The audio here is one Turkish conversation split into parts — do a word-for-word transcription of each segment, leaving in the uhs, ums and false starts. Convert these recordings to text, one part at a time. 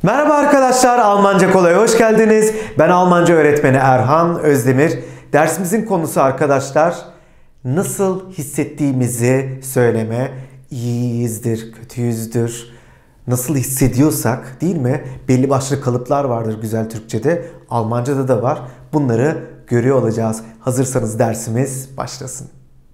Merhaba arkadaşlar, Almanca Kolay'a hoş geldiniz. Ben Almanca öğretmeni Erhan Özdemir. Dersimizin konusu arkadaşlar, nasıl hissettiğimizi söyleme. İyiyizdir, kötüyüzdür. Nasıl hissediyorsak, değil mi? Belli başlı kalıplar vardır güzel Türkçe'de. Almanca'da da var. Bunları görüyor olacağız. Hazırsanız dersimiz başlasın.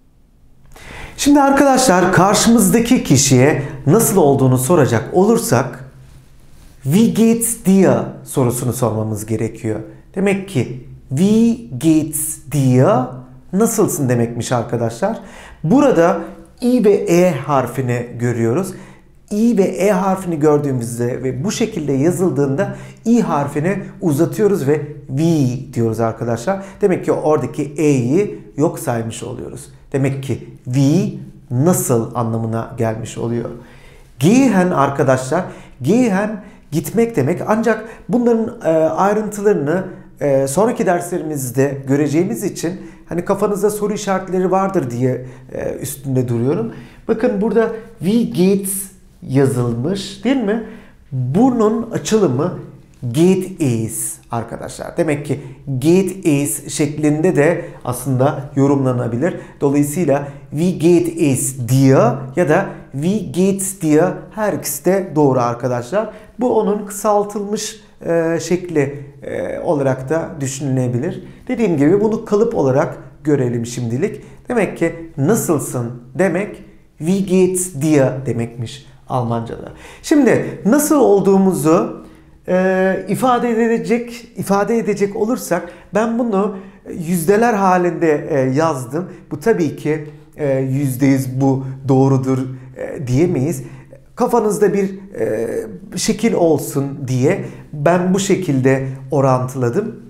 Şimdi arkadaşlar, karşımızdaki kişiye nasıl olduğunu soracak olursak Wie geht's dir sorusunu sormamız gerekiyor. Demek ki Wie geht's dir nasılsın demekmiş arkadaşlar. Burada i ve e harfini görüyoruz. i ve e harfini gördüğümüzde ve bu şekilde yazıldığında i harfini uzatıyoruz ve wie diyoruz arkadaşlar. Demek ki oradaki e'yi yok saymış oluyoruz. Demek ki wie nasıl anlamına gelmiş oluyor. Gehen arkadaşlar, gehen gitmek demek, ancak bunların e, ayrıntılarını e, sonraki derslerimizde göreceğimiz için hani kafanızda soru işaretleri vardır diye e, üstünde duruyorum. Bakın burada wie geht's yazılmış, değil mi? Bunun açılımı geht es arkadaşlar. Demek ki geht es şeklinde de aslında yorumlanabilir. Dolayısıyla wie geht es dir ya da wie geht's dir, her ikisi de doğru arkadaşlar. Bu onun kısaltılmış e, şekli e, olarak da düşünülebilir. Dediğim gibi bunu kalıp olarak görelim şimdilik. Demek ki nasılsın demek wie geht's dir demekmiş Almanca'da. Şimdi nasıl olduğumuzu e, ifade edecek ifade edecek olursak, ben bunu yüzdeler halinde e, yazdım. Bu tabii ki e, yüzde yüz bu doğrudur e, diyemeyiz. Kafanızda bir e, şekil olsun diye ben bu şekilde orantıladım.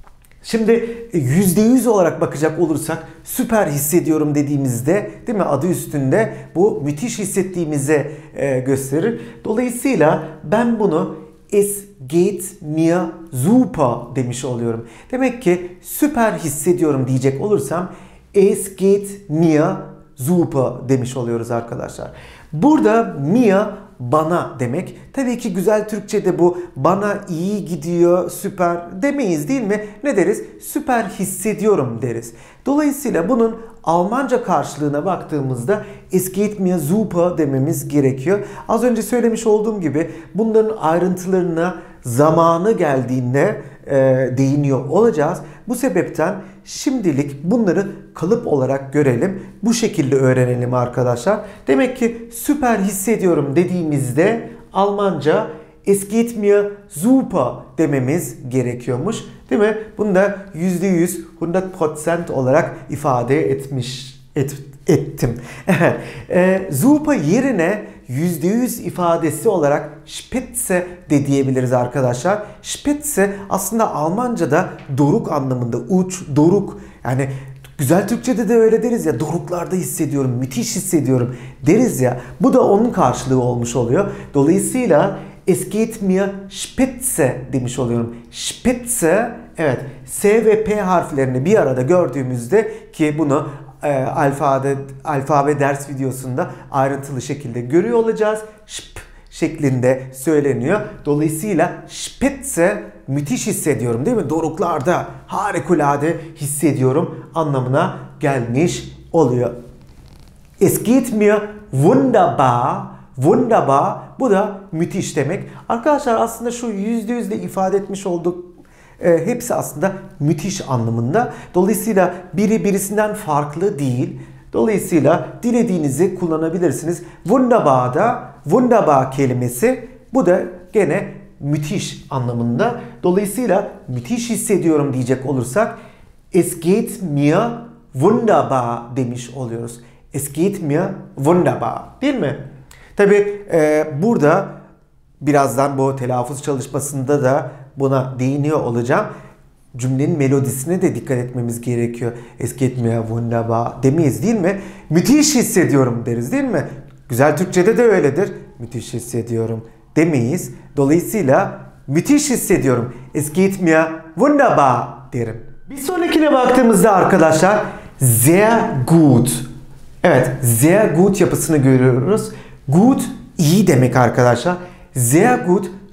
Şimdi yüzde yüz olarak bakacak olursak, süper hissediyorum dediğimizde, değil mi, adı üstünde bu müthiş hissettiğimizi e, gösterir. Dolayısıyla ben bunu es geht mir super demiş oluyorum. Demek ki süper hissediyorum diyecek olursam es geht mir super demiş oluyoruz arkadaşlar. Burada mir bana demek. Tabii ki güzel Türkçe'de bu bana iyi gidiyor, süper demeyiz, değil mi? Ne deriz? Süper hissediyorum deriz. Dolayısıyla bunun Almanca karşılığına baktığımızda es geht mir super dememiz gerekiyor. Az önce söylemiş olduğum gibi bunların ayrıntılarına zamanı geldiğinde e, değiniyor olacağız. Bu sebepten şimdilik bunları kalıp olarak görelim. Bu şekilde öğrenelim arkadaşlar. Demek ki süper hissediyorum dediğimizde Almanca es geht mir super dememiz gerekiyormuş. Değil mi? Bunu da yüzde yüz, yüz olarak ifade etmiş et, ettim. e, super yerine yüzde yüz ifadesi olarak Spitze de diyebiliriz arkadaşlar. Spitze aslında Almanca'da doruk anlamında, uç, doruk. Yani güzel Türkçe'de de öyle deriz ya, doruklarda hissediyorum, müthiş hissediyorum deriz ya. Bu da onun karşılığı olmuş oluyor. Dolayısıyla es geht mir spitze demiş oluyorum. Spitze, evet, S ve P harflerini bir arada gördüğümüzde, ki bunu e, alfabe, alfabe ders videosunda ayrıntılı şekilde görüyor olacağız. Şp şeklinde söyleniyor. Dolayısıyla spitze müthiş hissediyorum, değil mi? Doruklarda harikulade hissediyorum anlamına gelmiş oluyor. Es geht mir wunderbar. Wunderbar, bu da müthiş demek. Arkadaşlar aslında şu yüzde yüzde ifade etmiş olduk. E, hepsi aslında müthiş anlamında. Dolayısıyla biri birisinden farklı değil. Dolayısıyla dilediğinizi kullanabilirsiniz. Wunderbar'da, wunderbar kelimesi, bu da gene müthiş anlamında. Dolayısıyla müthiş hissediyorum diyecek olursak es geht mir wunderbar demiş oluyoruz. Es geht mir wunderbar, değil mi? Tabi e, burada birazdan bu telaffuz çalışmasında da buna değiniyor olacağım. Cümlenin melodisine de dikkat etmemiz gerekiyor. Es geht mir wunderbar demeyiz, değil mi? Müthiş hissediyorum deriz, değil mi? Güzel Türkçe'de de öyledir. Müthiş hissediyorum demeyiz. Dolayısıyla müthiş hissediyorum, es geht mir wunderbar derim. Bir sonrakine baktığımızda arkadaşlar sehr gut. Evet, sehr gut yapısını görüyoruz. Gut iyi demek arkadaşlar. Sehr gut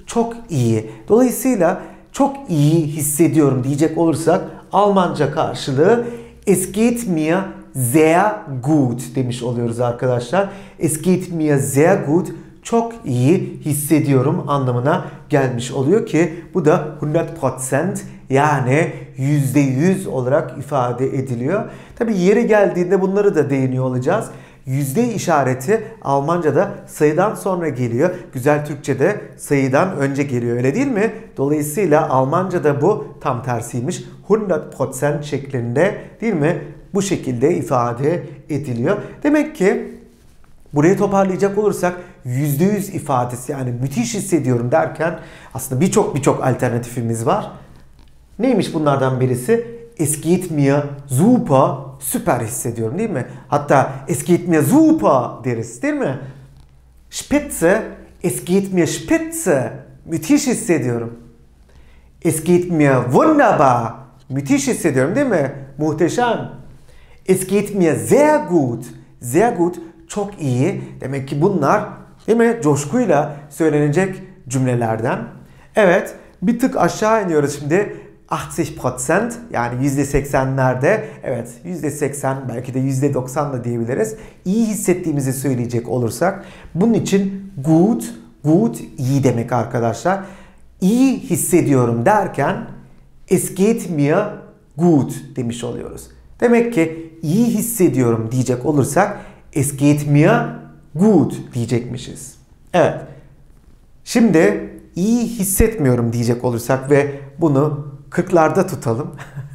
çok iyi. Dolayısıyla çok iyi hissediyorum diyecek olursak Almanca karşılığı Es geht mir sehr gut demiş oluyoruz arkadaşlar. Es geht mir sehr gut, çok iyi hissediyorum anlamına gelmiş oluyor ki bu da hundert Prozent yani yüzde yüz olarak ifade ediliyor. Tabi yeri geldiğinde bunları da değiniyor olacağız. Yüzde işareti Almanca'da sayıdan sonra geliyor. Güzel Türkçe'de sayıdan önce geliyor, öyle değil mi? Dolayısıyla Almanca'da bu tam tersiymiş. hundert Prozent şeklinde, değil mi? Bu şekilde ifade ediliyor. Demek ki burayı toparlayacak olursak yüzde yüz ifadesi, yani müthiş hissediyorum derken aslında birçok birçok alternatifimiz var. Neymiş bunlardan birisi? Es geht mir super, süper hissediyorum, değil mi? Hatta es geht mir super deriz, değil mi? Spitze, es geht mir spitze, müthiş hissediyorum. Es geht mir wunderbar, müthiş hissediyorum, değil mi? Muhteşem. Es geht mir sehr gut, sehr gut, çok iyi. Demek ki bunlar, değil mi, coşkuyla söylenecek cümlelerden. Evet, bir tık aşağı iniyoruz şimdi. altmış Prozent yani yüzde seksenlerde, evet yüzde seksen belki de yüzde doksan da diyebiliriz. İyi hissettiğimizi söyleyecek olursak bunun için gut, gut iyi demek arkadaşlar. İyi hissediyorum derken es geht mir gut demiş oluyoruz. Demek ki iyi hissediyorum diyecek olursak es geht mir gut diyecekmişiz. Evet. Şimdi iyi hissetmiyorum diyecek olursak ve bunu kırklarda tutalım.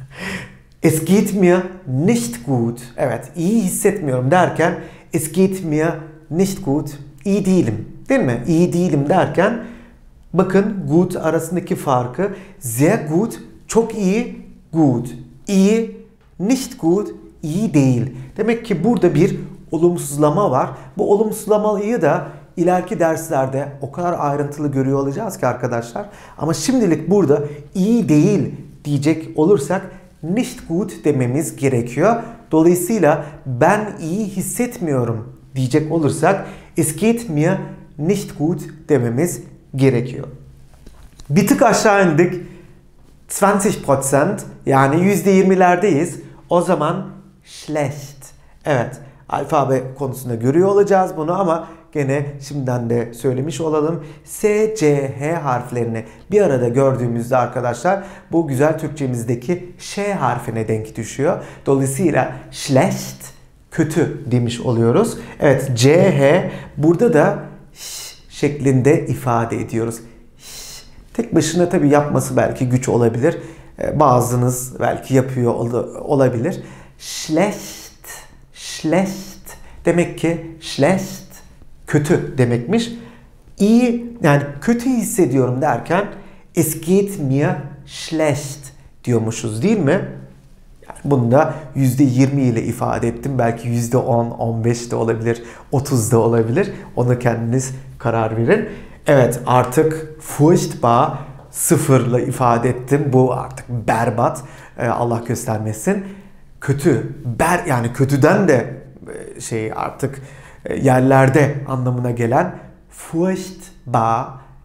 Es geht mir nicht gut. Evet, iyi hissetmiyorum derken es geht mir nicht gut. İyi değilim. Değil mi? İyi değilim derken bakın gut arasındaki farkı. Sehr gut, çok iyi, gut. İyi, nicht gut, iyi değil. Demek ki burada bir olumsuzlama var. Bu olumsuzlamayı da ileriki derslerde o kadar ayrıntılı görüyor olacağız ki arkadaşlar. Ama şimdilik burada iyi değil diyecek olursak nicht gut dememiz gerekiyor. Dolayısıyla ben iyi hissetmiyorum diyecek olursak es geht mir nicht gut dememiz gerekiyor. Bir tık aşağı indik. yirmi Prozent yani yüzde yirmilerdeyiz. O zaman schlecht. Evet, alfabe konusunda görüyor olacağız bunu ama gene şimdiden de söylemiş olalım. S, C, H harflerini bir arada gördüğümüzde arkadaşlar bu güzel Türkçemizdeki Ş harfine denk düşüyor. Dolayısıyla schlecht, kötü demiş oluyoruz. Evet, C, H burada da ş şeklinde ifade ediyoruz. Ş. Tek başına tabii yapması belki güç olabilir. Bazınız belki yapıyor olabilir. Schlecht, schlecht demek ki schlecht kötü demekmiş. İyi, yani kötü hissediyorum derken es geht mir schlecht diyormuşuz, değil mi? Yani bunu da yüzde yirmi ile ifade ettim. Belki yüzde on, on beş de olabilir, otuz da olabilir. Ona kendiniz karar verin. Evet, artık furchtbar sıfırla ifade ettim. Bu artık berbat. Allah göstermesin. Kötü, ber yani kötüden de şey artık yerlerde anlamına gelen furchtbar,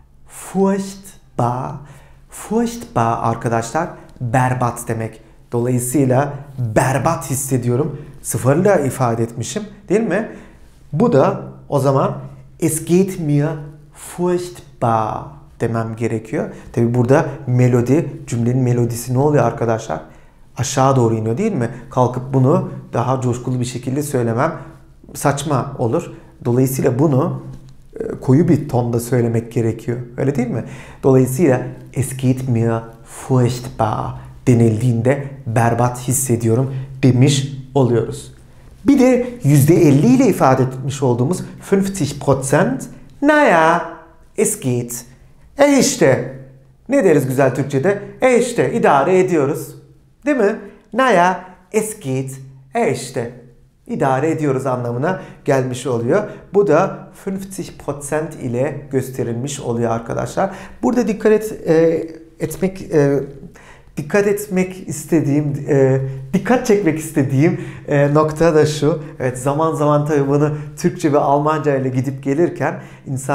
furchtbar, furchtbar arkadaşlar berbat demek. Dolayısıyla berbat hissediyorum. Sıfırla ifade etmişim, değil mi? Bu da o zaman es geht mir furchtbar demem gerekiyor. Tabi burada melodi, cümlenin melodisi ne oluyor arkadaşlar? Aşağı doğru iniyor, değil mi? Kalkıp bunu daha coşkulu bir şekilde söylemem saçma olur. Dolayısıyla bunu koyu bir tonda söylemek gerekiyor. Öyle değil mi? Dolayısıyla es geht mir furchtbar denildiğinde berbat hissediyorum demiş oluyoruz. Bir de yüzde elli ile ifade etmiş olduğumuz fünfzig Prozent. Naja, es geht. E işte. Ne deriz güzel Türkçe'de? E işte idare ediyoruz. Değil mi? Naja, es geht. E işte. İdare ediyoruz anlamına gelmiş oluyor. Bu da fünfzig Prozent ile gösterilmiş oluyor arkadaşlar. Burada dikkat et, e, etmek e, dikkat etmek istediğim, e, dikkat çekmek istediğim e, nokta da şu. Evet, zaman zaman tabii bunu Türkçe ve Almanca ile gidip gelirken insan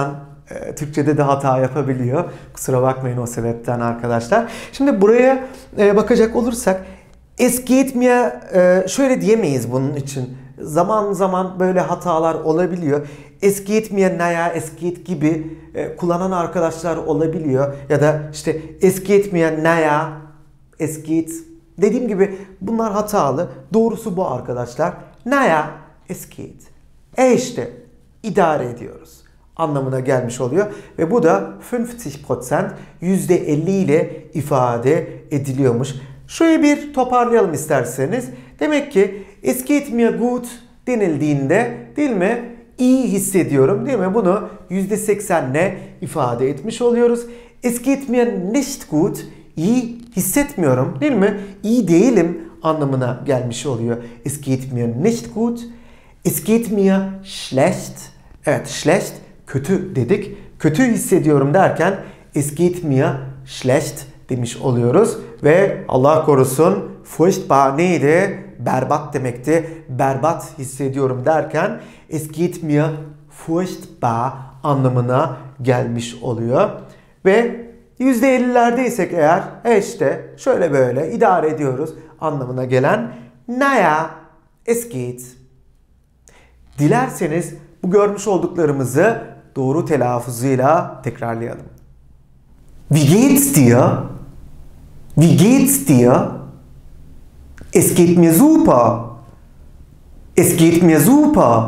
e, Türkçe'de de hata yapabiliyor. Kusura bakmayın o sebepten arkadaşlar. Şimdi buraya e, bakacak olursak es geht mir e, şöyle diyemeyiz bunun için. Zaman zaman böyle hatalar olabiliyor. Es geht mir, naja, es geht gibi e, kullanan arkadaşlar olabiliyor. Ya da işte es geht mir, naja, es geht. Dediğim gibi bunlar hatalı. Doğrusu bu arkadaşlar. Naja, es geht. E işte idare ediyoruz anlamına gelmiş oluyor. Ve bu da fünfzig Prozent yüzde elli ile ifade ediliyormuş. Şöyle bir toparlayalım isterseniz. Demek ki es geht mir gut denildiğinde değil mi? İyi hissediyorum değil mi? Bunu yüzde seksenle ifade etmiş oluyoruz. Es geht mir nicht gut. İyi hissetmiyorum değil mi? İyi değilim anlamına gelmiş oluyor. Es geht mir nicht gut. Es geht mir schlecht. Evet, schlecht kötü dedik. Kötü hissediyorum derken es geht mir schlecht demiş oluyoruz. Ve Allah korusun furchtbar neydi? Berbat demekti. Berbat hissediyorum derken es geht mir furchtbar anlamına gelmiş oluyor. Ve yüzde ellilerdeysek eğer e işte şöyle böyle idare ediyoruz anlamına gelen naja, es geht. Dilerseniz bu görmüş olduklarımızı doğru telaffuzuyla tekrarlayalım. Wie geht's dir? Wie geht's dir? Es geht mir super. Es geht mir super.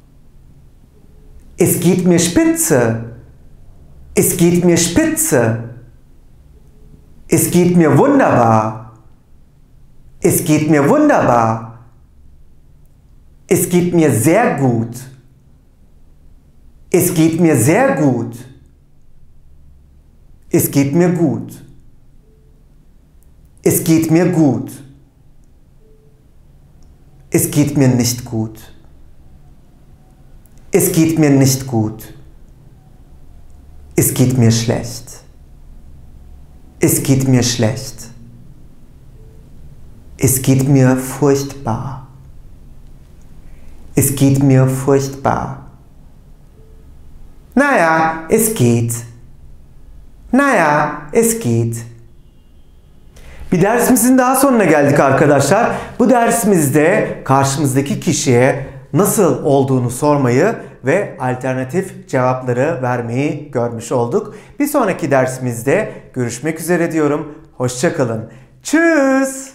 Es geht mir spitze. Es geht mir spitze. Es geht mir wunderbar. Es geht mir wunderbar. Es geht mir sehr gut. Es geht mir sehr gut. Es geht mir gut. Es geht mir gut. Es geht mir nicht gut. Es geht mir nicht gut. Es geht mir schlecht. Es geht mir schlecht. Es geht mir furchtbar. Es geht mir furchtbar. Naja, es geht. Naja, es geht. Bir dersimizin daha sonuna geldik arkadaşlar. Bu dersimizde karşımızdaki kişiye nasıl olduğunu sormayı ve alternatif cevapları vermeyi görmüş olduk. Bir sonraki dersimizde görüşmek üzere diyorum. Hoşça kalın. Tschüss.